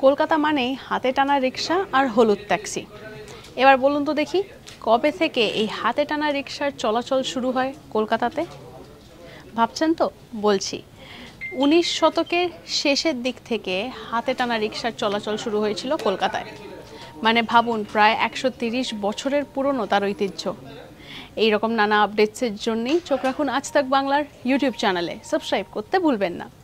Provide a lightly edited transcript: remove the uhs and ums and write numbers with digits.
কলকাতা মানেই হাতে টানা রিক্সা আর হলুদ ট্যাক্সি। এবার বলুন তো দেখি, কবে থেকে এই হাতে টানা রিক্সার চলাচল শুরু হয় কলকাতাতে? ভাবছেন তো? বলছি, 19 শতকের শেষের দিক থেকে হাতে টানা রিক্সার চলাচল শুরু হয়েছিল কলকাতায়। মানে ভাবুন, প্রায় 130 বছরের পুরনো তার ঐতিহ্য। এইরকম নানা আপডেটসের জন্যই চোখ রাখুন আজ তাক বাংলার ইউটিউব চ্যানেলে। সাবস্ক্রাইব করতে ভুলবেন না।